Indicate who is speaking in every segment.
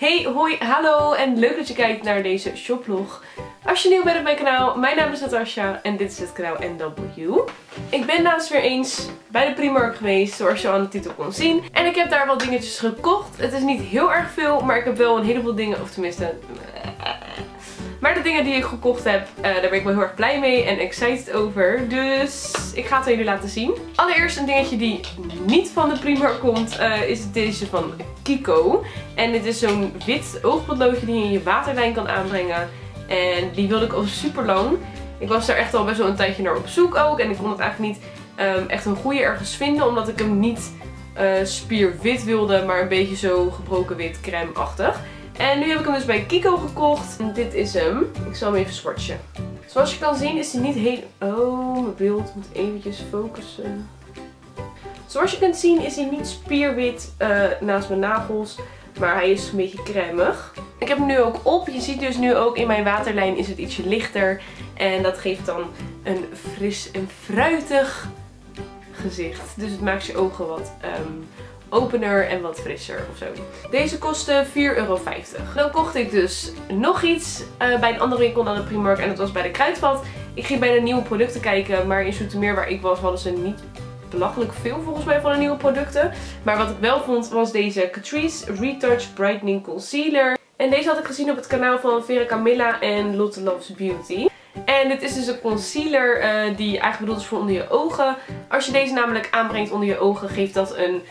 Speaker 1: Hey, hoi, hallo en leuk dat je kijkt naar deze shoplog. Als je nieuw bent op mijn kanaal, mijn naam is Natasha en dit is het kanaal NW. Ik ben laatst weer eens bij de Primark geweest, zoals je al aan de titel kon zien. En ik heb daar wat dingetjes gekocht. Het is niet heel erg veel, maar ik heb wel een heleboel dingen, of tenminste... Maar de dingen die ik gekocht heb, daar ben ik wel heel erg blij mee en excited over. Dus ik ga het aan jullie laten zien. Allereerst een dingetje die niet van de Primark komt, is deze van Kiko. En dit is zo'n wit oogpotloodje die je in je waterlijn kan aanbrengen. En die wilde ik al super lang. Ik was daar echt al best wel een tijdje naar op zoek ook. En ik kon het eigenlijk niet echt een goede ergens vinden, omdat ik hem niet spierwit wilde, maar een beetje zo gebroken wit crème-achtig. En nu heb ik hem dus bij Kiko gekocht. En dit is hem. Ik zal hem even swatchen. Zoals je kan zien is hij niet heel... Oh, mijn beeld moet eventjes focussen. Zoals je kunt zien is hij niet spierwit naast mijn nagels. Maar hij is een beetje crèmig. Ik heb hem nu ook op. Je ziet dus nu ook in mijn waterlijn is het ietsje lichter. En dat geeft dan een fris en fruitig gezicht. Dus het maakt je ogen wat... opener en wat frisser ofzo. Deze kostte €4,50. Dan kocht ik dus nog iets bij een andere winkel dan de Primark en dat was bij de Kruidvat. Ik ging bij de nieuwe producten kijken, maar in Zoetermeer waar ik was hadden ze niet belachelijk veel volgens mij van de nieuwe producten. Maar wat ik wel vond was deze Catrice Retouch Brightening Concealer. En deze had ik gezien op het kanaal van Vera Camilla en Lotte Loves Beauty. En dit is dus een concealer die eigenlijk bedoeld is voor onder je ogen. Als je deze namelijk aanbrengt onder je ogen geeft dat een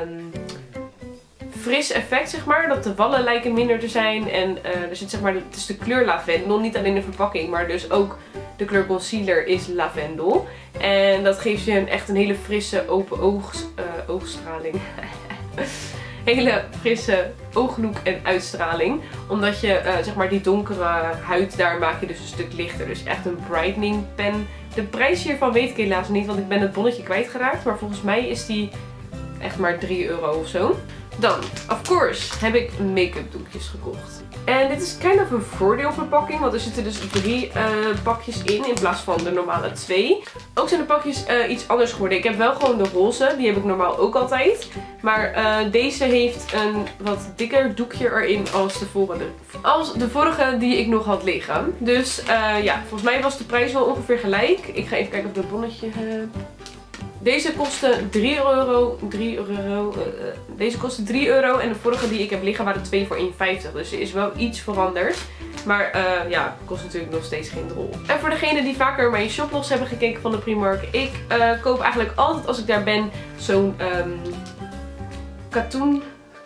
Speaker 1: fris effect, zeg maar. Dat de wallen lijken minder te zijn. En er zit, zeg maar, het is de kleur lavendel. Niet alleen de verpakking, maar dus ook de kleur concealer is lavendel. En dat geeft je echt een hele frisse open oogstraling. Hele frisse ooglook en uitstraling. Omdat je, zeg maar, die donkere huid, daar maak je dus een stuk lichter. Dus echt een brightening pen. De prijs hiervan weet ik helaas niet, want ik ben het bonnetje kwijtgeraakt. Maar volgens mij is die echt maar €3 of zo. Dan, of course, heb ik make-up doekjes gekocht. En dit is kind of een voordeelverpakking, want er zitten dus 3 pakjes in plaats van de normale 2. Ook zijn de pakjes iets anders geworden. Ik heb wel gewoon de roze, die heb ik normaal ook altijd. Maar deze heeft een wat dikker doekje erin als de vorige die ik nog had liggen. Dus ja, volgens mij was de prijs wel ongeveer gelijk. Ik ga even kijken of ik het bonnetje heb. Deze kostte €3. Deze kostte €3 en de vorige die ik heb liggen waren 2 voor €1,50. Dus er is wel iets veranderd. Maar ja, kost natuurlijk nog steeds geen drol. En voor degenen die vaker mijn shoplogs hebben gekeken van de Primark. Ik koop eigenlijk altijd als ik daar ben zo'n katoen.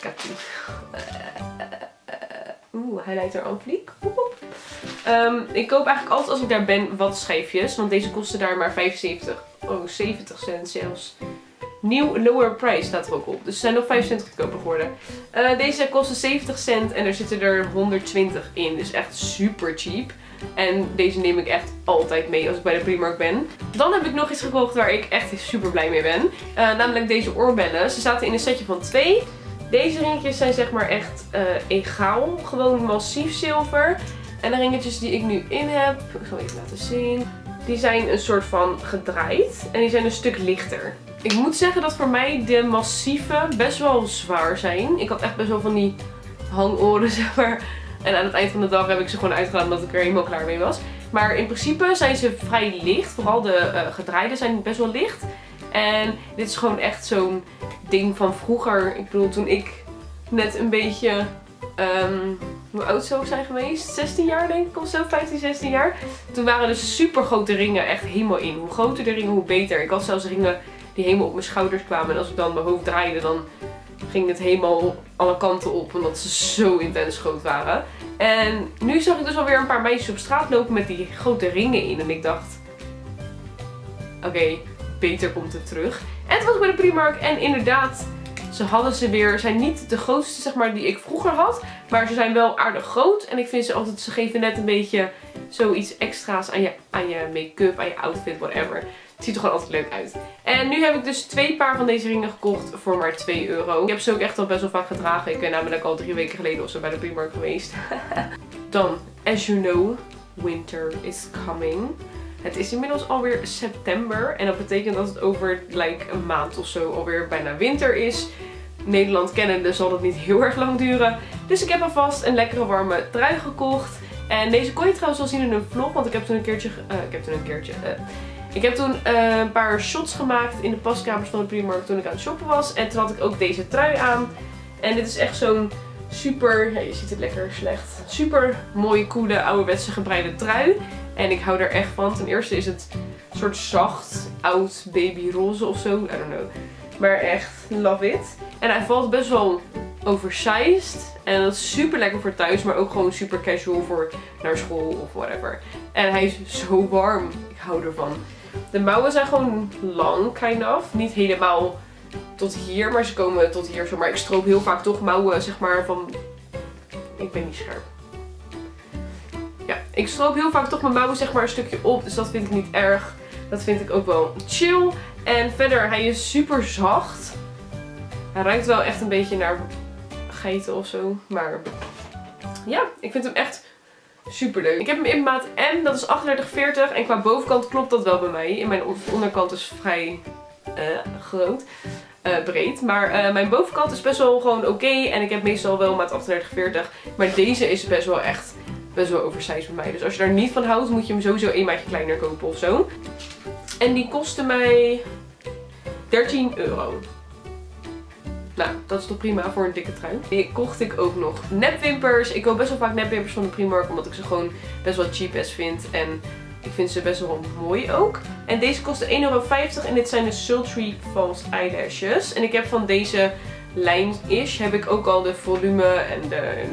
Speaker 1: Highlighter aan fliek. Ik koop eigenlijk altijd als ik daar ben wat schijfjes. Want deze kosten daar maar 75. Oh, 70 cent zelfs. Nieuw lower price staat er ook op. Dus ze zijn nog 5 cent goedkoper geworden. Deze kosten 70 cent en er zitten er 120 in. Dus echt super cheap. En deze neem ik echt altijd mee als ik bij de Primark ben. Dan heb ik nog iets gekocht waar ik echt super blij mee ben. Namelijk deze oorbellen. Ze zaten in een setje van 2. Deze ringetjes zijn zeg maar echt egaal. Gewoon massief zilver. En de ringetjes die ik nu in heb, ik zal even laten zien. Die zijn een soort van gedraaid. En die zijn een stuk lichter. Ik moet zeggen dat voor mij de massieve best wel zwaar zijn. Ik had echt best wel van die hangoren, zeg maar. En aan het eind van de dag heb ik ze gewoon uitgedaan omdat ik er helemaal klaar mee was. Maar in principe zijn ze vrij licht. Vooral de gedraaide zijn best wel licht. En dit is gewoon echt zo'n ding van vroeger. Ik bedoel, toen ik net een beetje... hoe oud zou ik zijn geweest? 16 jaar denk ik of zo, 15, 16 jaar. Toen waren dus super grote ringen echt helemaal in. Hoe groter de ringen, hoe beter. Ik had zelfs ringen die helemaal op mijn schouders kwamen. En als ik dan mijn hoofd draaide, dan ging het helemaal alle kanten op. Omdat ze zo intens groot waren. En nu zag ik dus alweer een paar meisjes op straat lopen met die grote ringen in. En ik dacht, oké, beter komt het terug. En toen was ik bij de Primark en inderdaad... Ze hadden ze weer, zijn niet de grootste zeg maar die ik vroeger had. Maar ze zijn wel aardig groot. En ik vind ze altijd, ze geven net een beetje zoiets extra's aan je make-up, aan je outfit, whatever. Het ziet er gewoon altijd leuk uit. En nu heb ik dus 2 paar van deze ringen gekocht voor maar €2. Ik heb ze ook echt al best wel vaak gedragen. Ik ben namelijk al 3 weken geleden of zo bij de Primark geweest. Dan, as you know, winter is coming. Het is inmiddels alweer september en dat betekent dat het over een maand of zo alweer bijna winter is. Nederland kennende zal dat niet heel erg lang duren.
Speaker 2: Dus ik heb alvast een lekkere warme trui gekocht. En deze kon je trouwens al zien in een vlog, want ik heb toen een paar shots gemaakt in de paskamers van de Primark toen ik aan het shoppen was. En toen had ik ook deze trui aan. En dit is echt zo'n super, ja, je ziet het lekker slecht, super mooie, coole, ouderwetse gebreide trui. En ik hou er echt van. Ten eerste is het een soort zacht, oud babyroze of zo, I don't know. Maar echt, love it. En hij valt best wel oversized. En dat is super lekker voor thuis, maar ook gewoon super casual voor naar school of whatever. En hij is zo warm. Ik hou ervan. De mouwen zijn gewoon lang, kind of. Niet helemaal tot hier, maar ze komen tot hier zo. Maar ik stroop heel vaak toch mouwen, zeg maar, van... Ik ben niet scherp. Ja, ik stroop heel vaak toch mijn mouwen, zeg maar, een stukje op. Dus dat vind ik niet erg. Dat vind ik ook wel chill. En verder, hij is super zacht. Hij ruikt wel echt een beetje naar geiten of zo. Maar ja, ik vind hem echt super leuk. Ik heb hem in maat M, dat is 38,40. En qua bovenkant klopt dat wel bij mij. En mijn onderkant is vrij groot. Breed. Maar mijn bovenkant is best wel gewoon oké. En ik heb meestal wel maat 38,40. Maar deze is best wel oversized bij mij. Dus als je daar niet van houdt, moet je hem sowieso een maatje kleiner kopen of zo. En die kostte mij €13. Nou, dat is toch prima voor een dikke trui. Die kocht ik ook nog nepwimpers. Ik koop best wel vaak nepwimpers van de Primark, omdat ik ze gewoon best wel cheap as vind. En ik vind ze best wel mooi ook. En deze kostte €1,50 en dit zijn de Sultry False Eyelashes. En ik heb van deze lijn-ish heb ik ook al de volume en de...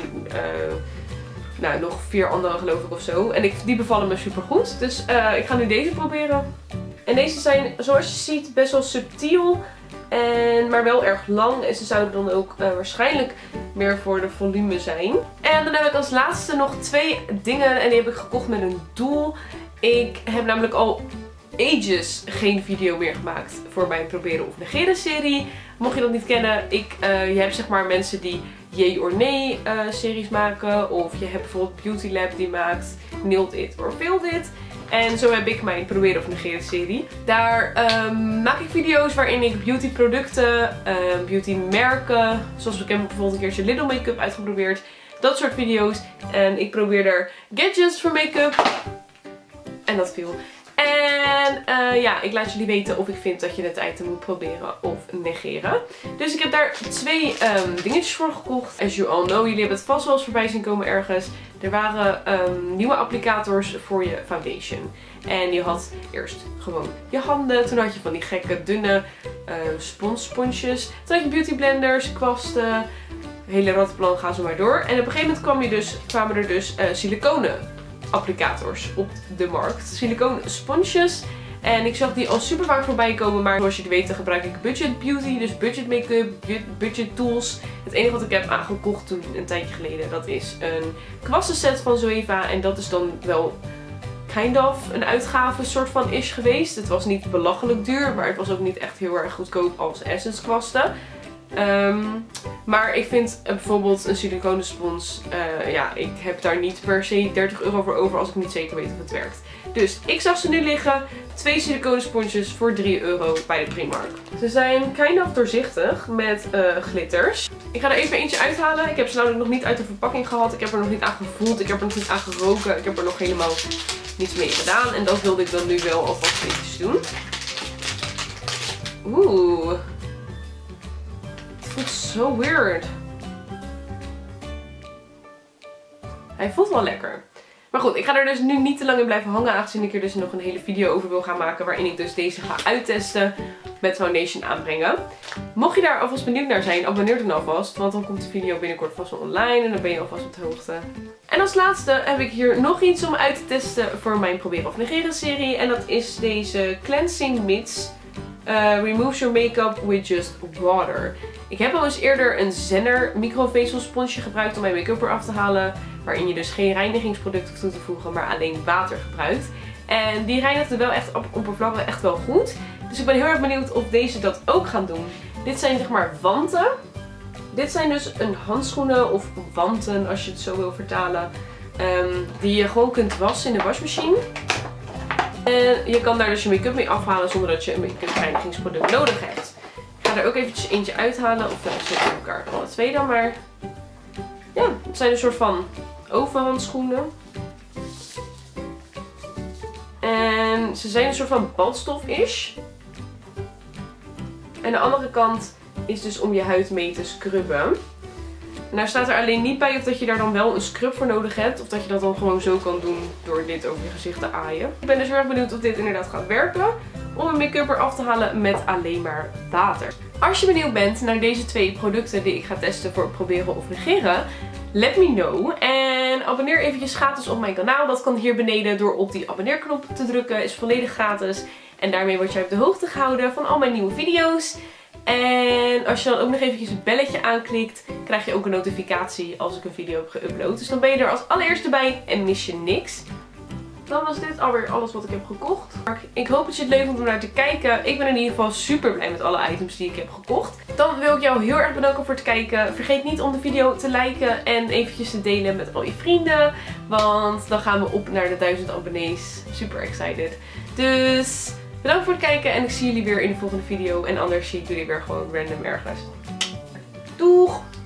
Speaker 2: nou, nog 4 andere geloof ik of zo. En die bevallen me super goed. Dus ik ga nu deze proberen. En deze zijn, zoals je ziet, best wel subtiel. Maar wel erg lang. En ze zouden dan ook waarschijnlijk meer voor de volume zijn. En dan heb ik als laatste nog 2 dingen. En die heb ik gekocht met een doel. Ik heb namelijk al ages geen video meer gemaakt voor mijn proberen of negeren serie. Mocht je dat niet kennen, je hebt zeg maar mensen die Yay or Nee series maken. Of je hebt bijvoorbeeld Beauty Lab die maakt Nailed It or Failed It. En zo heb ik mijn proberen of negeren serie. Daar maak ik video's waarin ik beauty producten, beauty merken. Zoals ik heb bijvoorbeeld een keertje Lidl make-up uitgeprobeerd. Dat soort video's. En ik probeer er gadgets voor make-up. En dat viel. En ja, ik laat jullie weten of ik vind dat je het item moet proberen of negeren. Dus ik heb daar 2 dingetjes voor gekocht. As you all know, jullie hebben het vast wel eens voorbij zien komen ergens. Er waren nieuwe applicators voor je foundation. En je had eerst gewoon je handen. Toen had je van die gekke dunne sponsjes. Toen had je beauty blenders, kwasten. Hele rattenplan, ga zo maar door. En op een gegeven moment kwamen er dus siliconen applicators op de markt. Siliconen sponsjes. En ik zag die al super vaak voorbij komen. Maar zoals jullie weten gebruik ik budget beauty. Dus budget make-up, budget tools. Het enige wat ik heb aangekocht toen een tijdje geleden. Dat is een kwassenset van Zoeva. En dat is dan wel kind of een uitgave soort van is geweest. Het was niet belachelijk duur. Maar het was ook niet echt heel erg goedkoop als Essence kwasten. Maar ik vind bijvoorbeeld een siliconen spons, ja, ik heb daar niet per se €30 voor over als ik niet zeker weet of het werkt. Dus ik zag ze nu liggen. 2 siliconen sponsjes voor €3 bij de Primark. Ze zijn kind of doorzichtig met glitters. Ik ga er even eentje uithalen. Ik heb ze namelijk nog niet uit de verpakking gehad. Ik heb er nog niet aan gevoeld. Ik heb er nog niet aan geroken. Ik heb er nog helemaal niets mee gedaan. En dat wilde ik dan nu wel alvast eventjes doen. Oeh. Het voelt zo weird. Hij voelt wel lekker. Maar goed, ik ga er dus nu niet te lang in blijven hangen. Aangezien ik er dus nog een hele video over wil gaan maken. Waarin ik dus deze ga uittesten met foundation aanbrengen. Mocht je daar alvast benieuwd naar zijn, abonneer dan alvast. Want dan komt de video binnenkort vast wel online. En dan ben je alvast op de hoogte. En als laatste heb ik hier nog iets om uit te testen voor mijn proberen of negeren serie. En dat is deze Cleansing Mist. Removes your makeup with just water. Ik heb al eens eerder een Zenner microvezelsponsje gebruikt om mijn make-up eraf te halen. Waarin je dus geen reinigingsproduct hoeft toe te voegen, maar alleen water gebruikt. En die reinigde wel echt op oppervlakken echt wel goed. Dus ik ben heel erg benieuwd of deze dat ook gaan doen. Dit zijn zeg maar wanten. Dit zijn dus een handschoenen of wanten als je het zo wil vertalen. Die je gewoon kunt wassen in de wasmachine. En je kan daar dus je make-up mee afhalen zonder dat je een make-up reinigingsproduct nodig hebt. Ik ga er ook eventjes eentje uithalen. Of zet ik elkaar alle 2 dan maar. Ja,
Speaker 1: Het zijn een soort van ovenhandschoenen. En ze zijn een soort van badstof-ish. En de andere kant is dus om je huid mee te scrubben. Nou staat er alleen niet bij of dat je daar dan wel een scrub voor nodig hebt. Of dat je dat dan gewoon zo kan doen door dit over je gezicht te aaien. Ik ben dus heel erg benieuwd of dit inderdaad gaat werken. Om mijn make-up eraf te halen met alleen maar water. Als je benieuwd bent naar deze 2 producten die ik ga testen voor proberen of negeren. Let me know. En abonneer eventjes gratis op mijn kanaal. Dat kan hier beneden door op die abonneerknop te drukken. Is volledig gratis. En daarmee word jij op de hoogte gehouden van al mijn nieuwe video's. En als je dan ook nog eventjes het belletje aanklikt, krijg je ook een notificatie als ik een video heb geüpload. Dus dan ben je er als allereerste bij en mis je niks. Dan was dit alweer alles wat ik heb gekocht. Ik hoop dat je het leuk vond om naar te kijken. Ik ben in ieder geval super blij met alle items die ik heb gekocht. Dan wil ik jou heel erg bedanken voor het kijken. Vergeet niet om de video te liken en eventjes te delen met al je vrienden. Want dan gaan we op naar de 1000 abonnees. Super excited. Dus bedankt voor het kijken en ik zie jullie weer in de volgende video. En anders zie ik jullie weer gewoon random ergens. Doeg!